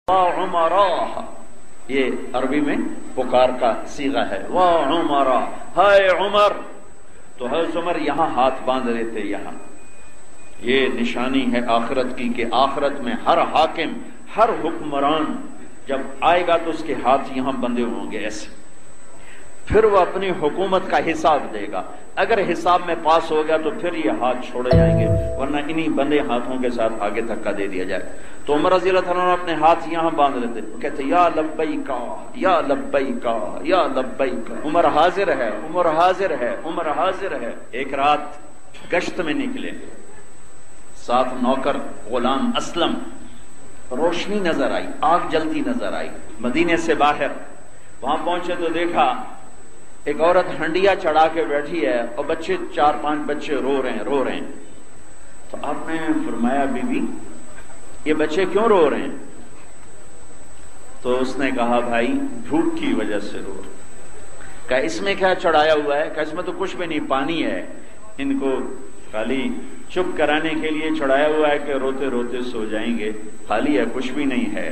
عمرا، یہ عربی میں پکار کا صیغہ ہے، وا عمرا، ہائے عمر. تو حضرت عمر یہاں ہاتھ باندھ رہے تھے. یہاں یہ نشانی ہے آخرت کی کہ آخرت میں ہر حاکم، ہر حکمران جب آئے گا تو اس کے ہاتھ یہاں بندھے ہوں گے ایسے. پھر وہ اپنی حکومت کا حساب دے گا. اگر حساب میں پاس ہو گیا تو پھر یہ ہاتھ چھوڑے جائیں گے، ورنہ انہی بندے ہاتھوں کے ساتھ آگے دھکا دے دیا جائے. تو عمر رضی اللہ عنہ اپنے ہاتھ یہاں باندھ لیتے، کہتے یا لبیکا یا لبیکا یا لبیکا. عمر حاضر ہے، عمر حاضر ہے، عمر حاضر ہے. ایک رات گشت میں نکلے، ساتھ نوکر غلام اسلم. روشنی نظر آئی، آگ جلتی نظر آئی مدینے سے باہر. وہاں پہنچے تو دیکھا ایک عورت ہنڈیا چڑھا کے بیٹھی ہے اور بچے، 4-5 بچے رو رہے ہیں. تو آپ نے فرمایا بی بی یہ بچے کیوں رو رہے ہیں؟ تو اس نے کہا بھائی بھوک کی وجہ سے رو رہے. کہا اس میں کیا چڑھایا ہوا ہے؟ کہا اس میں تو کچھ بھی نہیں، پانی ہے. ان کو خالی چپ کرانے کے لیے چڑھایا ہوا ہے کہ روتے روتے سو جائیں گے، خالی ہے، کچھ بھی نہیں ہے.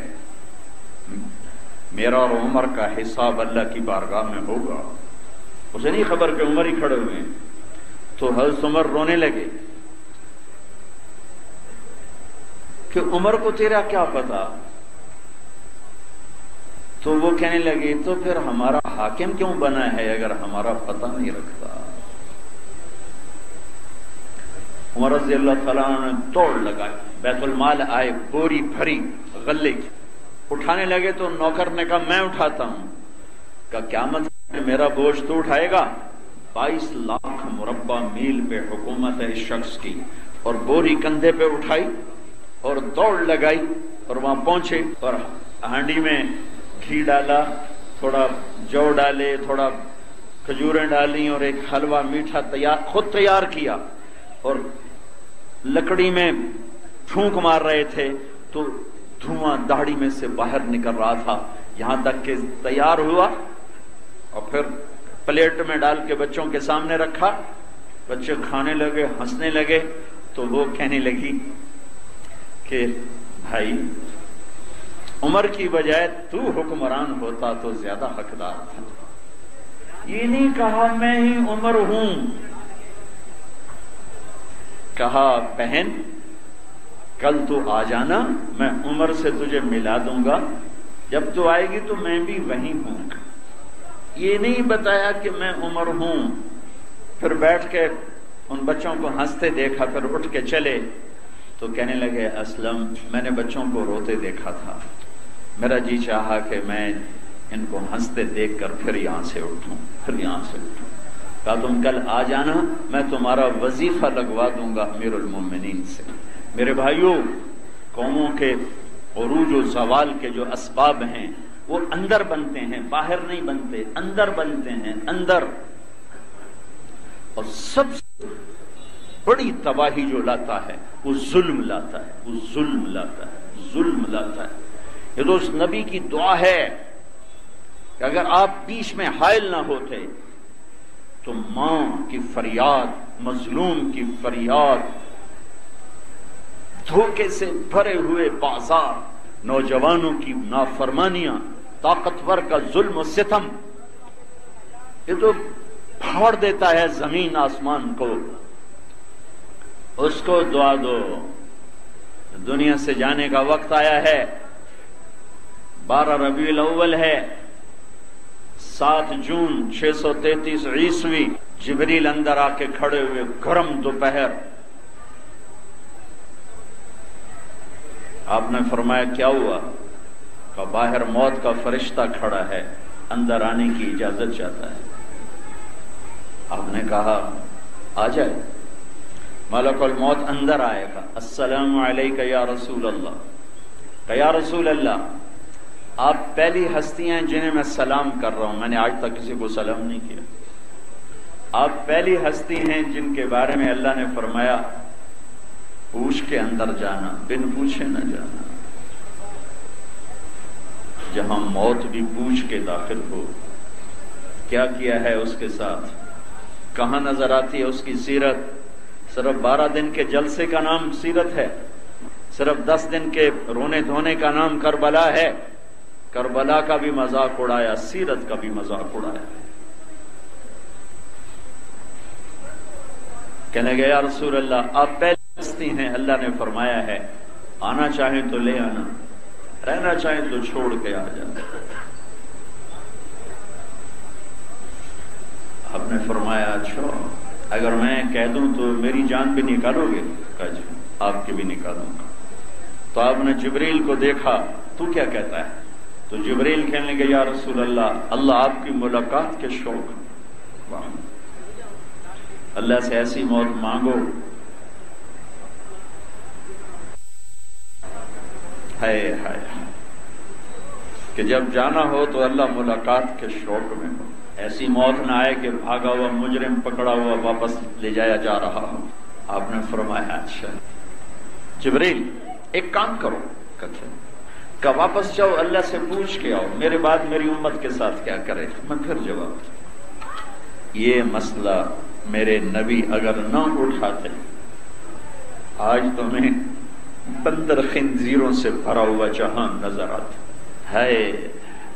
میرا اور عمر کا حساب اللہ کی بارگاہ میں ہوگا. اسے نہیں خبر کہ عمر ہی کھڑے ہوئے ہیں. تو حضرت عمر رونے لگے کہ عمر کو تیرا کیا پتا؟ تو وہ کہنے لگے تو پھر ہمارا حاکم کیوں بنا ہے اگر ہمارا پتہ نہیں رکھتا؟ عمر رضی اللہ تعالیٰ نے دوڑ لگائی، بیت المال آئے، بوری بھری غلے کی اٹھانے لگے. تو نوکر نے کہا میں اٹھاتا ہوں. کہا کیا مطلب میرا بوجھ تو اٹھائے گا؟ 22 لاکھ مربع میل پہ حکومت ہے اس شخص کی. اور بوری کندھے پہ اٹھائی اور دوڑ لگائی اور وہاں پہنچے اور ہانڈی میں گھی ڈالا، تھوڑا جو ڈالے، تھوڑا کھجوریں ڈالی اور ایک حلوہ میٹھا خود تیار کیا. اور لکڑی میں پھونک مار رہے تھے تو دھواں داڑھی میں سے باہر نکل رہا تھا، یہاں تک کہ تیار ہوا. اور پھر پلیٹ میں ڈال کے بچوں کے سامنے رکھا. بچے کھانے لگے، ہنسنے لگے. تو وہ کہنے لگی کہ بھائی عمر کی بجائے تو حکمران ہوتا تو زیادہ حقدار تھا. یہ نہیں کہا میں ہی عمر ہوں. کہا بہن کل تو آ جانا، میں عمر سے تجھے ملا دوں گا. جب تو آئے گی تو میں بھی وہیں ہوں. یہ نہیں بتایا کہ میں عمر ہوں. پھر بیٹھ کے ان بچوں کو ہنستے دیکھا، پھر اٹھ کے چلے. تو کہنے لگے اسلم میں نے بچوں کو روتے دیکھا تھا، میرا جی چاہا کہ میں ان کو ہنستے دیکھ کر پھر یہاں سے اٹھوں. کہا تم کل آ جانا، میں تمہارا وظیفہ لگوا دوں گا امیر المومنین سے. میرے بھائیوں، قوموں کے عروج و زوال کے جو اسباب ہیں وہ اندر بنتے ہیں، باہر نہیں بنتے، اندر بنتے ہیں، اندر. اور سب سے بڑی تباہی جو لاتا ہے وہ ظلم لاتا ہے، وہ ظلم لاتا ہے، ظلم لاتا ہے. یہ تو اس نبی کی دعا ہے کہ اگر آپ بیچ میں حائل نہ ہوتے تو ماں کی فریاد، مظلوم کی فریاد، دھوکے سے بھرے ہوئے بازار، نوجوانوں کی نافرمانیاں، طاقتور کا ظلم و ستم، یہ تو پھاڑ دیتا ہے زمین آسمان کو. اس کو دعا دو. دنیا سے جانے کا وقت آیا ہے. 12 ربیع الاول ہے، 7 جون 633 عیسوی. جبریل اندر آ کے کھڑے ہوئے، گرم دوپہر. آپ نے فرمایا کیا ہوا؟ کہ باہر موت کا فرشتہ کھڑا ہے، اندر آنے کی اجازت چاہتا ہے. آپ نے کہا آ جائے. ملک الموت اندر آئے گا. السلام علیکہ یا رسول اللہ. کہ یا رسول اللہ آپ پہلی ہستی ہیں جنہیں میں سلام کر رہا ہوں، میں نے آج تک کسی کو سلام نہیں کیا. آپ پہلی ہستی ہیں جن کے بارے میں اللہ نے فرمایا پوچھ کے اندر جانا، بن پوچھے نہ جانا. جہاں موت بھی پوچھ کے داخل ہو. کیا کیا ہے اس کے ساتھ، کہاں نظر آتی ہے اس کی سیرت؟ صرف 12 دن کے جلسے کا نام سیرت ہے. صرف 10 دن کے رونے دھونے کا نام کربلا ہے، کربلا کا بھی مذاق اڑایا، سیرت کا بھی مذاق اڑایا۔ کہنے گئے یا رسول اللہ آپ پہلے ہستی ہیں، اللہ نے فرمایا ہے آنا چاہیں تو لے آنا، رہنا چاہیں تو چھوڑ کے آ جانا۔ آپ نے فرمایا اچھا اگر میں کہہ دوں تو میری جان بھی نکالو گے؟ کہا جی آپ کی بھی نکالوں گا۔ تو آپ نے جبریل کو دیکھا، تو کیا کہتا ہے؟ تو جبریل کہنے لگے یا رسول اللہ اللہ آپ کی ملاقات کے شوق، اللہ سے ایسی موت مانگو ہائے ہائے کہ جب جانا ہو تو اللہ ملاقات کے شوق میں ہو، ایسی موت نہ آئے کہ بھاگا ہوا مجرم پکڑا ہوا واپس لے جایا جا رہا ہو۔ آپ نے فرمایا اچھا جبریل ایک کام کرو، کہ واپس جاؤ اللہ سے پوچھ کے آؤ میرے بعد میری امت کے ساتھ کیا کرے۔ میں پھر جواب، یہ مسئلہ میرے نبی اگر نہ اٹھاتے آج تمہیں بندر خنزیروں سے بھرا ہوا جہان نظر آتا ہے۔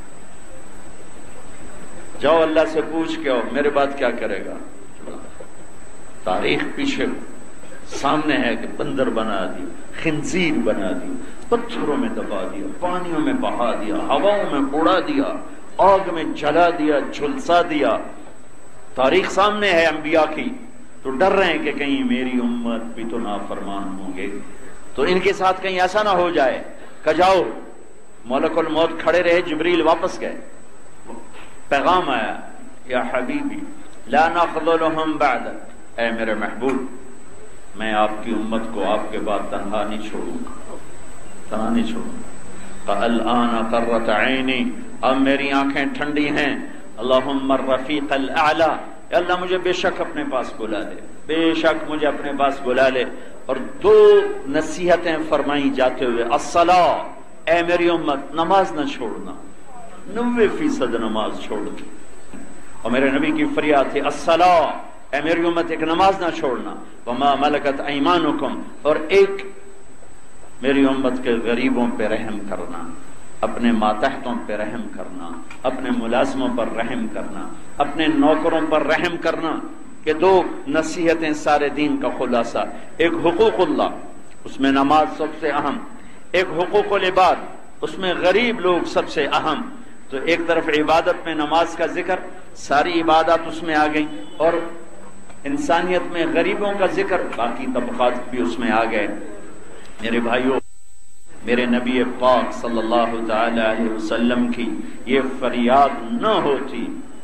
جاؤ اللہ سے پوچھ کے آؤ میرے بعد کیا کرے گا۔ تاریخ پیچھے سامنے ہے کہ بندر بنا دی، خنزیر بنا دی، پتھروں میں دبا دیا، پانیوں میں بہا دیا، ہواؤں میں اڑا دیا، آگ میں جلا دیا، جھلسا دیا۔ تاریخ سامنے ہے انبیاء کی، تو ڈر رہے ہیں کہ کہیں میری امت بھی تو نافرمان ہوں گے، تو ان کے ساتھ کہیں ایسا نہ ہو جائے کہ جاؤ ملک الموت کھڑے رہے، جبریل واپس گئے، پیغام آیا یا حبیبی لا نخذلهم بعد، اے میرے محبوب میں آپ کی امت کو آپ کے بعد تنہا نہیں چھوڑوں گا، تنہا نہیں چھوڑوں گا۔ الآن قرۃ عینی، اب میری آنکھیں ٹھنڈی ہیں، اللہم الرفیق الاعلی، اے اللہ مجھے بے شک اپنے پاس بلا لے، بے شک مجھے اپنے پاس بلا لے۔ اور 2 نصیحتیں فرمائی جاتے ہوئے، الصلاۃ، اے میری امت نماز نہ چھوڑنا، 90% نماز چھوڑ دی۔ اور میرے نبی کی فریاد تھی الصلاۃ، اے میری امت ایک نماز نہ چھوڑنا، وما ملکت ایمانکم، اور ایک میری امت کے غریبوں پہ رحم کرنا، اپنے ماتحتوں پہ رحم کرنا، اپنے ملازموں پر رحم کرنا، اپنے نوکروں پر رحم کرنا۔ کہ 2 نصیحتیں سارے دین کا خلاصہ، ایک حقوق اللہ اس میں نماز سب سے اہم، ایک حقوق العباد اس میں غریب لوگ سب سے اہم۔ تو ایک طرف عبادت میں نماز کا ذکر، ساری عبادات اس میں آ گئیں، اور انسانیت میں غریبوں کا ذکر، باقی طبقات بھی اس میں آ گئے۔ میرے بھائیوں، میرے نبی پاک صلی اللہ تعالی علیہ وسلم کی یہ فریاد نہ ہوتی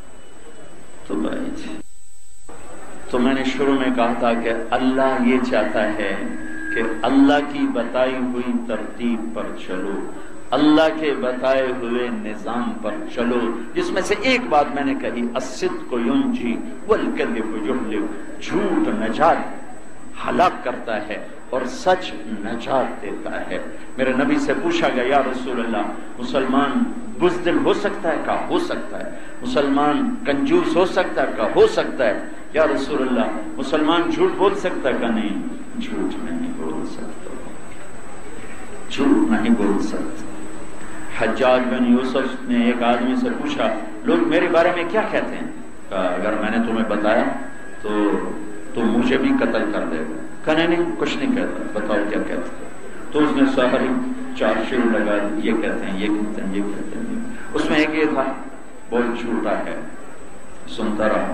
تو میں نے شروع میں کہا تھا کہ اللہ یہ چاہتا ہے کہ اللہ کی بتائی ہوئی ترتیب پر چلو، اللہ کے بتائے ہوئے نظام پر چلو، جس میں سے ایک بات میں نے کہی، الصدق ینجی والکذب یہلک، جھوٹ نجات ہلاک کرتا ہے اور سچ نجات دیتا ہے۔ میرے نبی سے پوچھا گیا یا رسول اللہ مسلمان بزدل ہو سکتا ہے؟ کہا ہو سکتا ہے۔ مسلمان کنجوس ہو سکتا ہے؟ کہا ہو سکتا ہے۔ یا رسول اللہ مسلمان جھوٹ بول سکتا ہے؟ کہا نہیں، جھوٹ نہیں بول سکتا، جھوٹ نہیں بول سکتا۔ حجاج بن یوسف نے ایک آدمی سے پوچھا لوگ میرے بارے میں کیا کہتے ہیں؟ کہا اگر میں نے تمہیں بتایا تو مجھے بھی قتل کر دے گا۔ کہا نہیں کچھ نہیں کہتا، بتاؤ کیا کہتے ہیں؟ تو اس نے ساری 4 شعر لگا دی، یہ کہتے ہیں، یہ کہتے ہیں، یہ کہتے ہیں۔ اس میں ایک یہ تھا بہت جھوٹا ہے، سنتا رہا،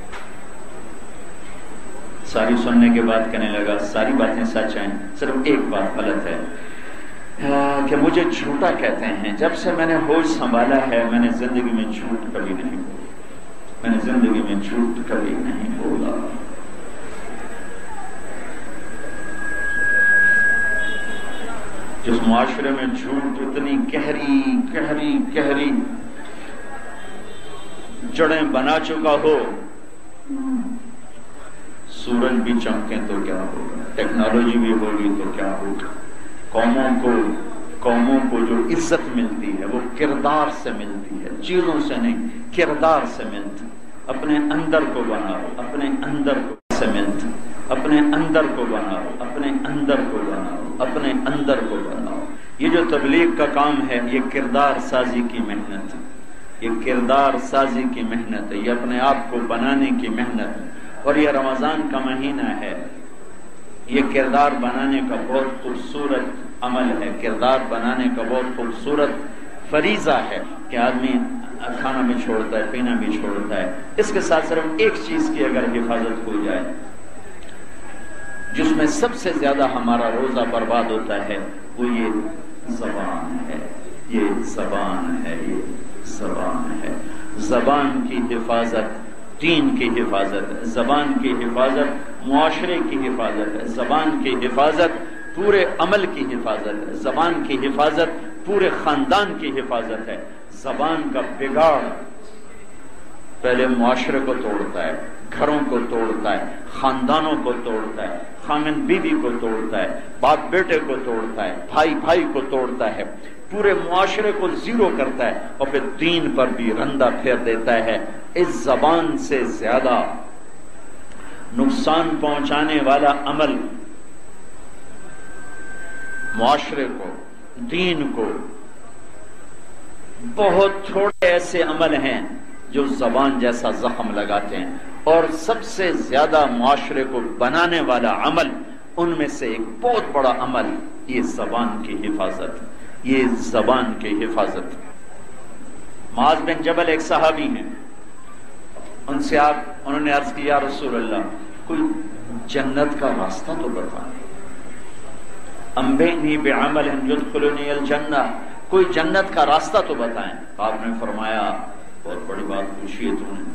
ساری سننے کے بعد کہنے لگا ساری باتیں سچ ہیں، صرف ایک بات غلط ہے کہ مجھے جھوٹا کہتے ہیں۔ جب سے میں نے ہوش سنبھالا ہے میں نے زندگی میں جھوٹ کبھی نہیں بولا، میں نے زندگی میں جھوٹ کبھی نہیں بولا۔ جس معاشرے میں جھوٹ اتنی گہری گہری گہری جڑیں بنا چکا ہو، سورج بھی چمکیں تو کیا ہوگا، ٹیکنالوجی بھی ہوگی تو کیا ہوگا۔ قوموں کو جو عزت ملتی ہے وہ کردار سے ملتی ہے، چیزوں سے نہیں، کردار سے ملتی۔ اپنے اندر کو بناؤ، اپنے اندر کو سے ملتی، اپنے اندر کو بناؤ، اپنے اندر کو بناؤ۔ اپنے اندر کو بناؤ۔ یہ جو تبلیغ کا کام ہے یہ کردار سازی کی محنت ہے، یہ کردار سازی کی محنت ہے، یہ اپنے آپ کو بنانے کی محنت ہے۔ اور یہ رمضان کا مہینہ ہے، یہ کردار بنانے کا بہت خوبصورت عمل ہے، کردار بنانے کا بہت خوبصورت فریضہ ہے کہ آدمی کھانا بھی چھوڑتا ہے، پینا بھی چھوڑتا ہے۔ اس کے ساتھ صرف ایک چیز کی اگر حفاظت ہو جائے، جس میں سب سے زیادہ ہمارا روزہ برباد ہوتا ہے، وہ یہ زبان ہے، یہ زبان ہے، یہ زبان ہے۔ زبان کی حفاظت دین کی حفاظت ہے، زبان کی حفاظت معاشرے کی حفاظت ہے، زبان کی حفاظت پورے عمل کی حفاظت ہے، زبان کی حفاظت پورے خاندان کی حفاظت ہے۔ زبان کا بگاڑ پہلے معاشرے کو توڑتا ہے، گھروں کو توڑتا ہے، خاندانوں کو توڑتا ہے، خامن بیوی کو توڑتا ہے، باپ بیٹے کو توڑتا ہے، بھائی بھائی کو توڑتا ہے، پورے معاشرے کو زیرو کرتا ہے، اور پھر دین پر بھی رندہ پھیر دیتا ہے۔ اس زبان سے زیادہ نقصان پہنچانے والا عمل معاشرے کو، دین کو، بہت تھوڑے ایسے عمل ہیں جو زبان جیسا زخم لگاتے ہیں، اور سب سے زیادہ معاشرے کو بنانے والا عمل ان میں سے ایک بہت بڑا عمل یہ زبان کی حفاظت، یہ زبان کی حفاظت۔ معاذ بن جبل ایک صحابی ہیں، ان سے انہوں نے عرض کیا، یا رسول اللہ کوئی جنت کا راستہ تو بتائیں، انبئنی بعمل یدخلنی الجنہ، کوئی جنت کا راستہ تو بتائیں۔ آپ نے فرمایا بہت بڑی بات پوچھی ہے تم نے،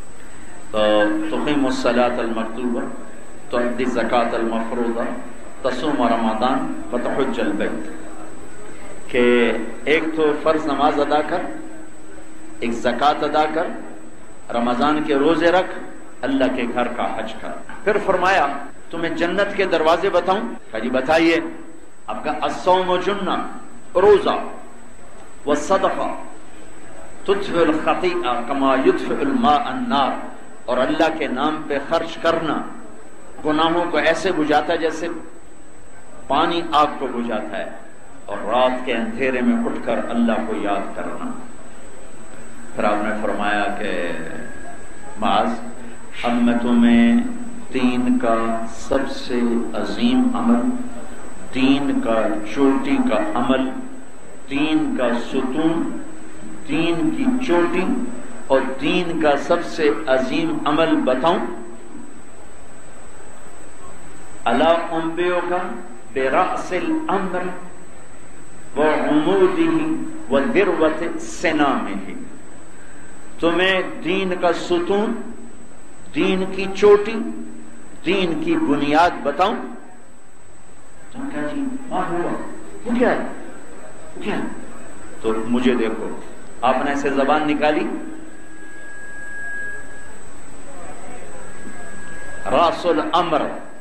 تقیم الصلاۃ المکتوبہ، تؤدی الزکاۃ المفروضہ، تصوم رمضان، وتحج البیت، کہ ایک تو فرض نماز ادا کر، ایک زکوٰۃ ادا کر، رمضان کے روزے رکھ، اللہ کے گھر کا حج کر۔ پھر فرمایا تمہیں جنت کے دروازے بتاؤں؟ کہا جی بتائیے۔ آپ کا الصوم جنہ، روزہ، والصدقہ تطفئ الخطیئہ کما یطفئ الماء النار، اور اللہ کے نام پہ خرچ کرنا گناہوں کو ایسے بجھاتا ہے جیسے پانی آگ کو بجھاتا ہے، اور رات کے اندھیرے میں اٹھ کر اللہ کو یاد کرنا۔ پھر آپ نے فرمایا کہ معاذ، اب میں تمہیں دین کا سب سے عظیم عمل، دین کا چوٹی کا عمل، دین کا ستون، دین کی چوٹی اور دین کا سب سے عظیم عمل بتاؤں؟ الا انبئک برأس الامر وعمودہ وذروۃ سنامہ، تمہیں دین کا ستون، دین کی چوٹی، دین کی بنیاد بتاؤں؟ تم کہا جی ہوا وہ کیا ہے، کیا؟ تو مجھے دیکھو، آپ نے ایسے زبان نکالی، راس الامر،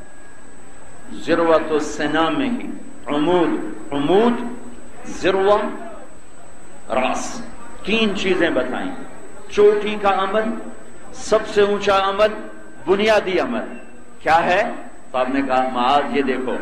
ذروۃ السنامہ، عمود، عمود، ذروہ، راس، تین چیزیں بتائیں۔ چوٹی کا عمل، سب سے اونچا عمل، بنیادی عمل کیا ہے؟ تو آپ نے کہا معاذ یہ دیکھو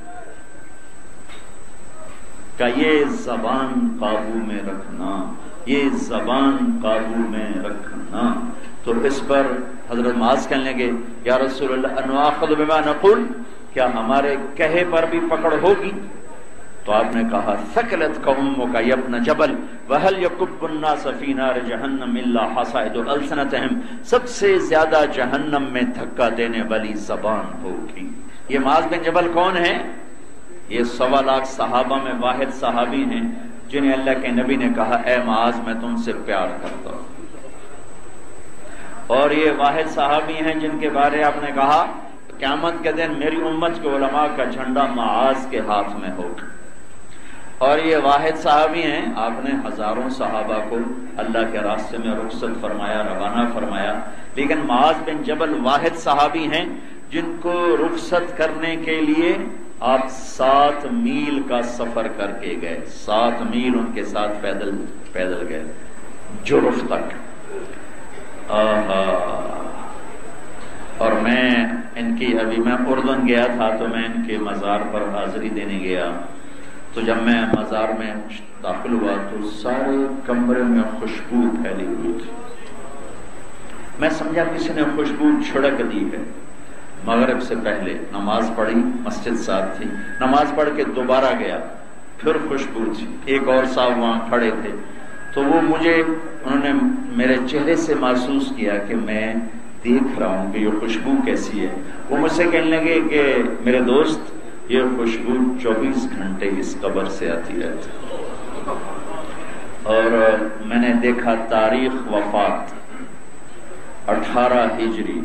کہ یہ زبان قابو میں رکھنا، یہ زبان قابو میں رکھنا۔ تو اس پر حضرت معاذ کہنے لگے، یا رسول اللہ انواخذ بما نقول، کیا ہمارے کہے پر بھی پکڑ ہوگی؟ تو آپ نے کہا ثقلتک امک یا ابن جبل وهل يكب الناس في نار جہنم الا حصائد السنتهم، سب سے زیادہ جہنم میں دھکا دینے والی زبان ہوگی۔ یہ معاذ بن جبل کون ہے؟ یہ 1.25 لاکھ صحابہ میں واحد صحابی ہیں جنہیں اللہ کے نبی نے کہا اے معاذ میں تم سے پیار کرتا ہوں، اور یہ واحد صحابی ہیں جن کے بارے آپ نے کہا قیامت کے دن میری امت کے علماء کا جھنڈا معاذ کے ہاتھ میں ہوگا۔ اور یہ واحد صحابی ہیں، آپ نے ہزاروں صحابہ کو اللہ کے راستے میں رخصت فرمایا، روانہ فرمایا، لیکن معاذ بن جبل واحد صحابی ہیں جن کو رخصت کرنے کے لیے آپ 7 میل کا سفر کر کے گئے، 7 میل ان کے ساتھ پیدل گئے جرف تک۔ اور میں ان کی ابھی میں اردن گیا تھا تو میں ان کے مزار پر حاضری دینے گیا، تو جب میں مزار میں داخل ہوا تو سارے کمرے میں خوشبو پھیلی ہوئی تھی۔ میں سمجھا کسی نے خوشبو چھڑک دی ہے۔ مغرب سے پہلے نماز پڑھی، مسجد ساتھ تھی، نماز پڑھ کے دوبارہ گیا، پھر خوشبو تھی۔ ایک اور صاحب وہاں کھڑے تھے تو وہ انہوں نے میرے چہرے سے محسوس کیا کہ میں دیکھ رہا ہوں کہ یہ خوشبو کیسی ہے۔ وہ مجھ سے کہنے لگے کہ میرے دوست یہ خوشبو 24 گھنٹے اس قبر سے آتی رہتی۔ اور میں نے دیکھا تاریخ وفات 18 ہجری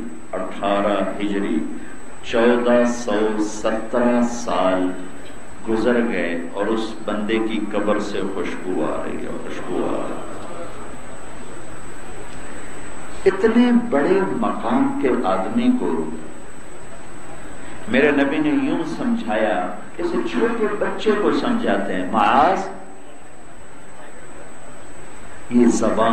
1417 سال گزر گئے اور اس بندے کی قبر سے خوشبو آ رہی ہے، خوشبو آ رہی ہے۔ اتنے بڑے مقام کے آدمی کو میرے نبی نے یوں سمجھایا جیسے چھوٹے بچے کو سمجھاتے ہیں، معاذ یہ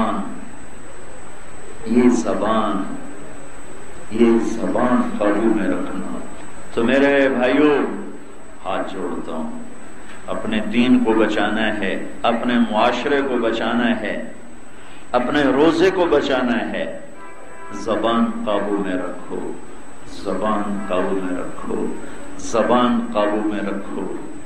زبان قابو میں رکھنا۔ تو میرے بھائیوں ہاتھ جوڑتا ہوں، اپنے دین کو بچانا ہے، اپنے معاشرے کو بچانا ہے، اپنے روزے کو بچانا ہے، زبان قابو میں رکھو، زبان قابو میں رکھو، زبان قابو میں رکھو۔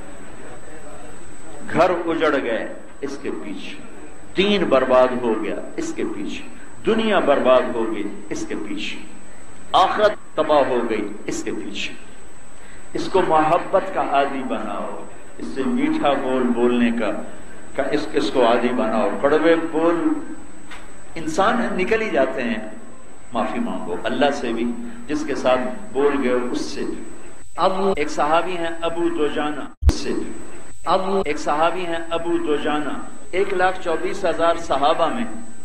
گھر اجڑ گئے اس کے پیچھے، دین برباد ہو گیا اس کے پیچھے، دنیا برباد ہو گئی اس کے پیچھے، آخرت تباہ ہو گئی اس کے پیچھے۔ اس کو محبت کا عادی بناؤ، اس سے میٹھا بول بولنے کا اس کو عادی بناؤ۔ کڑوے بول انسان نکل ہی جاتے ہیں، معافی مانگو اللہ سے بھی، جس کے ساتھ بول گئے اس سے بھی۔ اب ایک صحابی ہیں ابو دوجانہ، اس سے بھی۔ اب ایک صحابی ہیں ابو دوجانہ، 1,24,000 صحابہ میں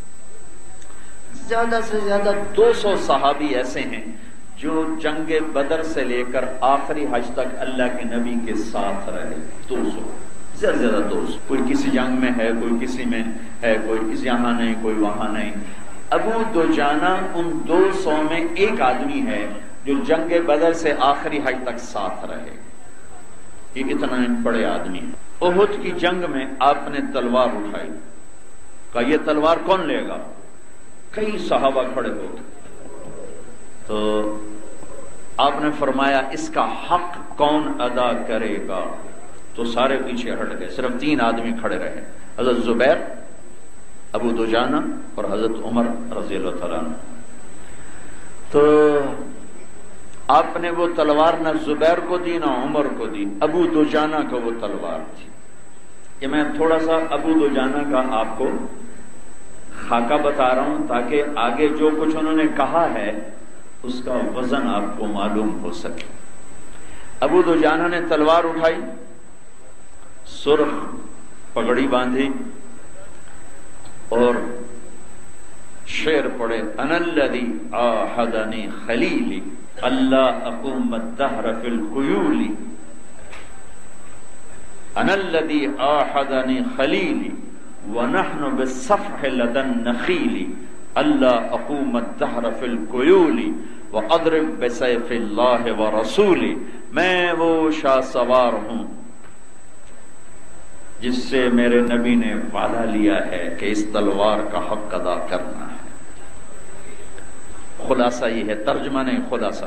زیادہ سے زیادہ 200 صحابی ایسے ہیں جو جنگ بدر سے لے کر آخری حج تک اللہ کے نبی کے ساتھ رہے۔ 200، زیادہ سے زیادہ 200۔ کوئی کسی جنگ میں ہے، کوئی کسی میں ہے، کوئی یہاں نہیں، کوئی وہاں نہیں۔ ابو دوجانہ ان 200 میں ایک آدمی ہے جو جنگ بدر سے آخری حج تک ساتھ رہے۔ یہ اتنا بڑے آدمی ہیں۔ احد کی جنگ میں آپ نے تلوار اٹھائی، کہا یہ تلوار کون لے گا؟ کئی صحابہ کھڑے ہو گئے تو آپ نے فرمایا اس کا حق کون ادا کرے گا؟ تو سارے پیچھے ہٹ گئے، صرف 3 آدمی کھڑے رہے، حضرت زبیر، ابو دوجانہ اور حضرت عمر رضی اللہ تعالیٰ عنہ۔ تو آپ نے وہ تلوار نہ زبیر کو دی نہ عمر کو دی، ابو دوجانہ کا وہ تلوار تھی۔ یہ میں تھوڑا سا ابو دوجانہ کا آپ کو خاکہ بتا رہا ہوں تاکہ آگے جو کچھ انہوں نے کہا ہے اس کا وزن آپ کو معلوم ہو سکے۔ ابو دوجانہ نے تلوار اٹھائی، سرخ پگڑی باندھی اور شعر پڑھے، انا الذی عاہدنی خلیلی اللہ اقوم الدہر فی الخیول، انا الذی عاہدنی خلیلی ونحن بالصفح لدى النخیل اللہ اقوم الدہر فی الخیول واضرب بسیف اللہ ورسولہ۔ میں وہ شاہ سوار ہوں جس سے میرے نبی نے وعدہ لیا ہے کہ اس تلوار کا حق ادا کرنا ہے۔ خلاصہ یہ ہے، ترجمہ نہیں خلاصہ۔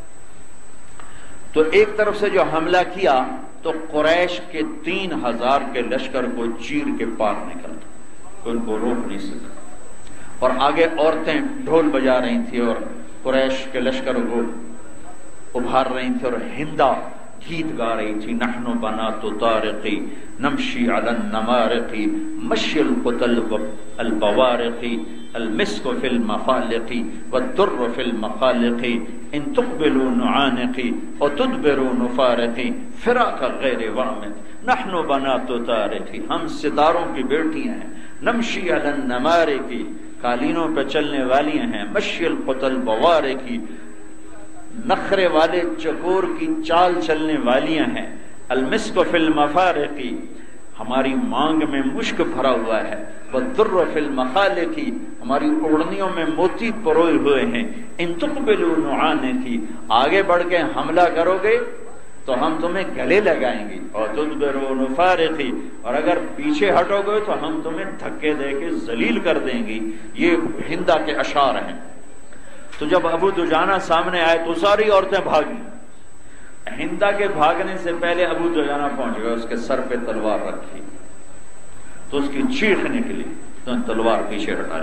تو ایک طرف سے جو حملہ کیا تو قریش کے 3,000 کے لشکر کو چیر کے پار نکلتا، کوئی ان کو روک نہیں سکا۔ اور آگے عورتیں ڈھول بجا رہی تھیں اور قریش کے لشکر کو ابھار رہی تھی اور ہندا گیت گا رہی تھی، نحن بنات طارق نمشی علی النمارق مشی القتل البوارق المسک فی المفالق والدر فی المخالق ان تقبلوا نعانق وتدبروا نفارق فراق غیر وامق نحن بنات طارق، ہم ستاروں کی بیٹیاں ہیں، نمشی علی النمارق قالینوں پہ چلنے والی ہیں، مشی القتل بوارق نخرے والے چکور کی چال چلنے والیاں ہیں، المسک فی المفارق ہماری مانگ میں مشک بھرا ہوا ہے، وَالدُّرَّ فِي الْمَخَالِقِ، ہماری اوڑھنیوں میں موتی پروئے ہوئے ہیں، ان تقبلوا نعانتی، آگے بڑھ کے حملہ کرو گے تو ہم تمہیں گلے لگائیں گے، اور تدبروا نفارقی، اور اگر پیچھے ہٹو گے تو ہم تمہیں دھکے دے کے ذلیل کر دیں گے۔ یہ ہندا کے اشعار ہیں۔ تو جب ابو دجانہ سامنے آئے تو ساری عورتیں بھاگی۔ ہندا کے بھاگنے سے پہلے ابو دجانہ پہنچ گئے، اس کے سر پہ تلوار رکھی تو اس کی چیخ نکلی تو تلوار پیچھے ہٹائی،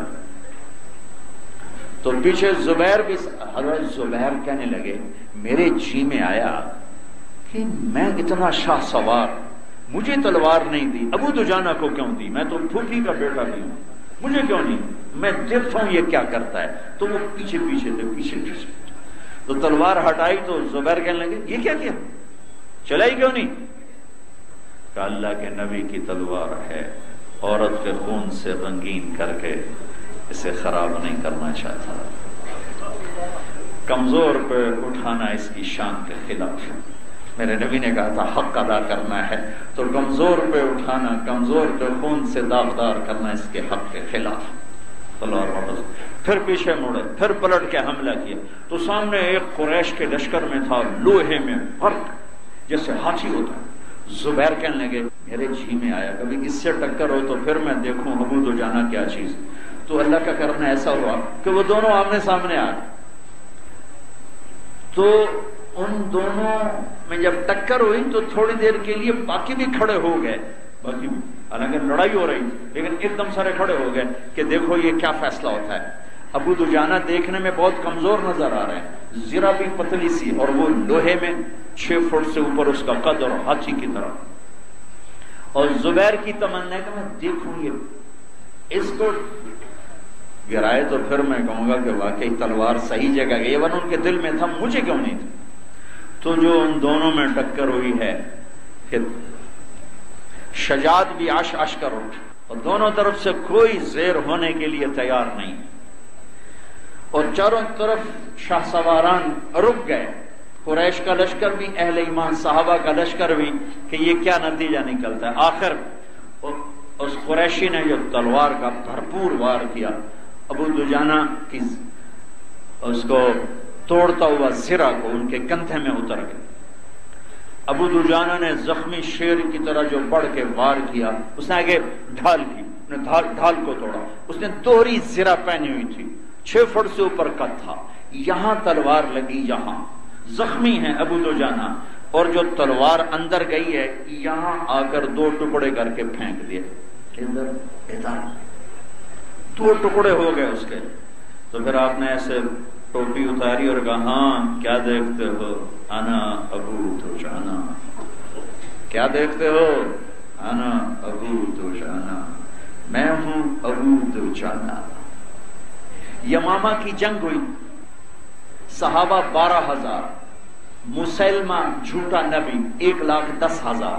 تو پیچھے زبیر بھی، حضرت زبیر کہنے لگے میرے جی میں آیا کہ میں اتنا شاہ سوار، مجھے تلوار نہیں دی، ابو دجانہ کو کیوں دی؟ میں تو پھوپھی کا بیٹا بھی ہوں، مجھے کیوں نہیں؟ میں دیکھتا ہوں یہ کیا کرتا ہے۔ تو وہ پیچھے پیچھے تھے، پیچھے پیچھے، تو تلوار ہٹائی تو زبیر کہنے لگے یہ کیا کیا، چلائی کیوں نہیں؟ کہ اللہ کے نبی کی تلوار ہے، عورت کے خون سے رنگین کر کے اسے خراب نہیں کرنا چاہتا، کمزور پہ اٹھانا اس کی شان کے خلاف ہے۔ میرے نبی نے کہا تھا حق ادا کرنا ہے تو کمزور پہ اٹھانا، کمزور کے خون سے داغدار کرنا اس کے حق کے خلاف۔ تلوار واپس، پھر پیچھے مڑے، پھر پلٹ کے حملہ کیا تو سامنے ایک قریش کے لشکر میں تھا، لوہے میں فرق جیسے ہاتھی ہوتا ہے۔ زبیر کہنے لگے میرے جی میں آیا کبھی اس سے ٹکر ہو تو پھر میں دیکھوں ابو دجانہ کیا چیز۔ تو اللہ کا کرنا ایسا ہوا کہ وہ دونوں آمنے سامنے آئے، تو ان دونوں میں جب ٹکر ہوئی تو تھوڑی دیر کے لیے باقی بھی کھڑے ہو گئے، باقی حالانکہ لڑائی ہو رہی لیکن ایک دم سارے کھڑے ہو گئے کہ دیکھو یہ کیا فیصلہ ہوتا ہے۔ ابو دجانہ دیکھنے میں بہت کمزور نظر آ رہے ہیں، زرہ بھی پتلی سی، اور وہ لوہے میں 6 فٹ سے اوپر اس کا قد اور ہاتھی کی طرح۔ اور زبیر کی تمنا ہے کہ میں دیکھوں یہ اس کو گرائے تو پھر میں کہوں گا کہ واقعی تلوار صحیح جگہ گئی، ورنہ ان کے دل میں تھا مجھے کیوں نہیں تھا۔ تو جو ان دونوں میں ٹکر ہوئی ہے کہ شجاعت بھی عش عش کر اٹھی، اور دونوں طرف سے کوئی زیر ہونے کے لیے تیار نہیں، اور چاروں طرف شاہ سواران رک گئے، قریش کا لشکر بھی، اہل ایمان صحابہ کا لشکر بھی، کہ یہ کیا نتیجہ نکلتا ہے۔ آخر اس قریشی نے جو تلوار کا بھرپور وار کیا، ابو دجانہ کی اس کو توڑتا ہوا زرہ کو ان کے کندھے میں اتر گیا۔ ابو دجانہ نے زخمی شیر کی طرح جو بڑھ کے وار کیا، اس نے آگے ڈھال کی، ڈھال کو توڑا، اس نے دوہری زرہ پہنی ہوئی تھی، 6 فٹ سے اوپر کا تھا، یہاں تلوار لگی، یہاں زخمی ہے ابو دجانہ، اور جو تلوار اندر گئی ہے یہاں آ کر 2 ٹکڑے کر کے پھینک دیے، ادھر ادھر 2 ٹکڑے ہو گئے اس کے۔ تو پھر آپ نے ایسے ٹوپی اتاری اور کہا ہاں کیا دیکھتے ہو، انا ابو دجانہ، کیا دیکھتے ہو، انا ابو دجانہ، میں ہوں ابو دجانہ۔ یمامہ کی جنگ ہوئی، صحابہ 12,000، مسلمہ جھوٹا نبی 1,10,000،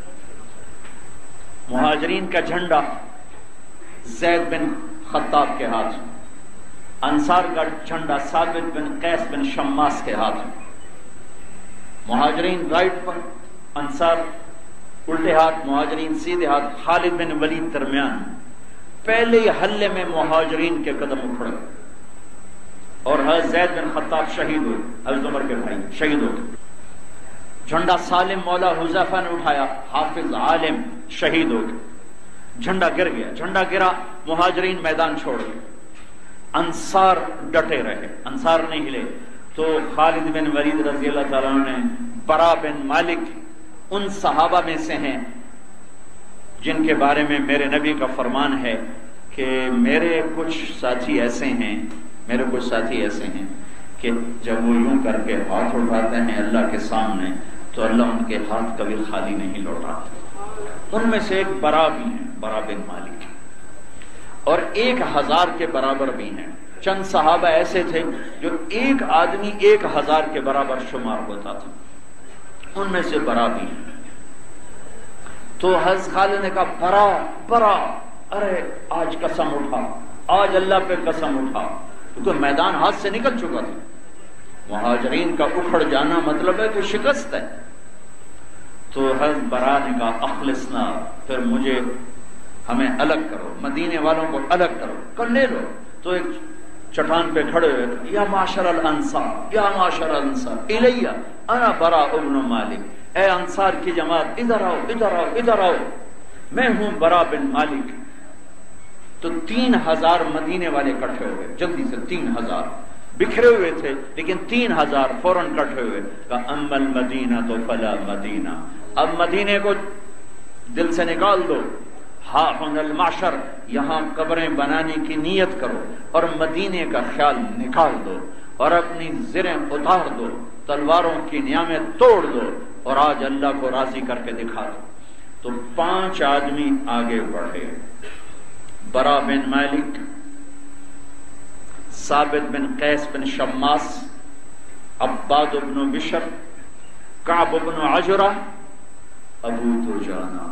مہاجرین کا جھنڈا زید بن خطاب کے ہاتھ، انصار کا جھنڈا ثابت بن قیس بن شماس کے ہاتھ، مہاجرین رائٹ پر، انصار الٹے ہاتھ، مہاجرین سیدھے ہاتھ، خالد بن ولید درمیان۔ پہلے ہی حلے میں مہاجرین کے قدم اکھڑ گئے اور حضرت زید بن خطاب شہید ہوئے، حضرت عمر کے بھائی شہید ہو گئے۔ جھنڈا سالم مولا حذیفہ نے اٹھایا، حافظ عالم شہید ہو گئے۔ جھنڈا گر گیا، جھنڈا گرا، مہاجرین میدان چھوڑ گئے، انصار ڈٹے رہے، انصار نہیں ہلے۔ تو خالد بن ولید رضی اللہ تعالیٰ عنہ نے، برا بن مالک ان صحابہ میں سے ہیں جن کے بارے میں میرے نبی کا فرمان ہے کہ میرے کچھ ساتھی ایسے ہیں کہ جب وہ یوں کر کے ہاتھ اٹھاتے ہیں اللہ کے سامنے تو اللہ ان کے ہاتھ کبھی خالی نہیں لوٹاتا۔ ان میں سے ایک برا بھی ہیں، برا بن مالک، اور 1,000 کے برابر بھی ہیں۔ چند صحابہ ایسے تھے جو ایک آدمی 1,000 کے برابر شمار ہوتا تھا، ان میں سے برا بھی ہیں۔ تو حضرت خالد نے کہا برا، ارے آج قسم اٹھا، آج اللہ پہ قسم اٹھا، کیونکہ میدان ہاتھ سے نکل چکا تھا۔ مہاجرین کا اکھڑ جانا مطلب ہے کہ شکست ہے۔ تو حضرت برا نے کہا اخلصنا، پھر مجھے ہمیں الگ کرو، مدینے والوں کو الگ کرو، کر لے لو۔ تو ایک چٹان پہ کھڑے ہوئے، یا معاشر الانصار، یا معاشر الانصار الیہ انا براء بن مالک، اے انصار کی جماعت ادھر آؤ ادھر آؤ ادھر آؤ، میں ہوں براء بن مالک۔ تو 3000 مدینے والے اکٹھے ہو گئے جلدی سے، 3000 بکھرے ہوئے تھے لیکن 3000 فوراً اکٹھے ہوئے۔ کہا اما المدینہ تو فلا مدینہ، اب مدینے کو دل سے نکال دو، ہاں ہن المعشر، یہاں قبریں بنانے کی نیت کرو اور مدینے کا خیال نکال دو اور اپنی زریں اتار دو، تلواروں کی نیامیں توڑ دو اور آج اللہ کو راضی کر کے دکھا دو۔ تو 5 آدمی آگے بڑھے، برا بن مالک، ثابت بن قیس بن شماس، عباد بن بشر، کعب بن عجرہ، ابو دجانہ،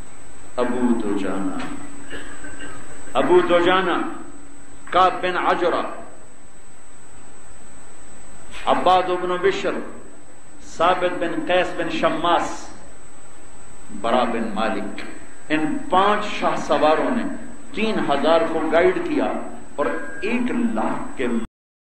ابو دجانہ، کعب بن عجرہ، عباد بن بشر، ثابت بن قیس بن شماس، برا بن مالک۔ ان 5 شاہ سواروں نے 3000 کو گائیڈ کیا اور 1 لاکھ کے